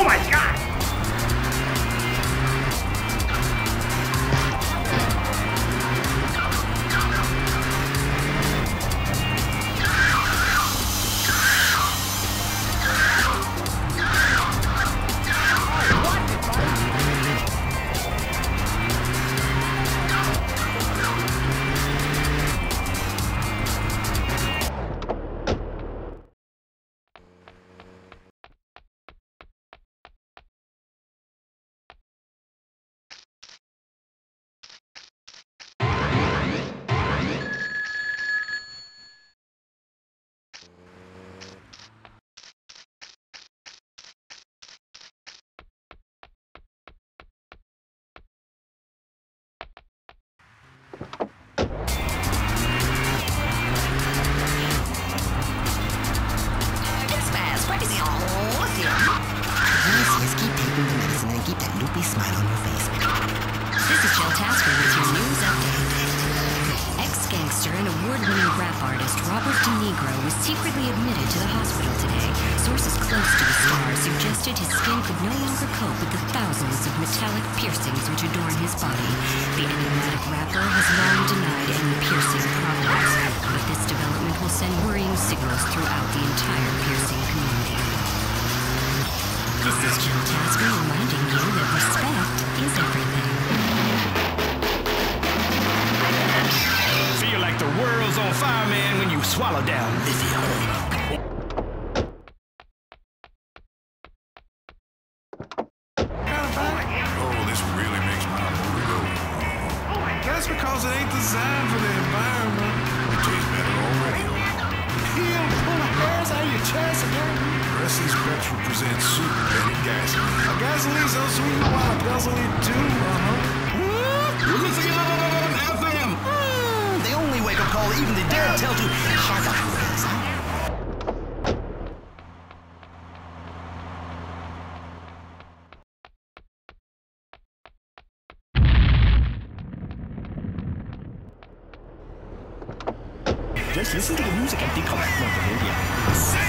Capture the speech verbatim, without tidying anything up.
Oh my God! Smile on your face. This is Jill Tasker with your news update. Ex-gangster and award-winning rap artist Robert De Nigro was secretly admitted to the hospital today. Sources close to the star suggested his skin could no longer cope with the thousands of metallic piercings which adorn his body. The enigmatic rapper has long denied any piercing problems, but this development will send worrying signals throughout the entire piercing community. This is Jill Tasker reminding you that respect is everything. Feel like the world's on fire, man, when you swallow down lithium. Oh, this really makes my motor go. That's because it ain't designed for the environment. It tastes better already. He'll pull the hairs out of your chest again. Presley Spectrum presents Super Betty Gasoline. A gasoline so sweet you want to guzzle it too, uh-huh. You're missing out on F M! Mm, the only wake-up call even the dare tell to shut up, please. Just listen to the music and think how that the radio.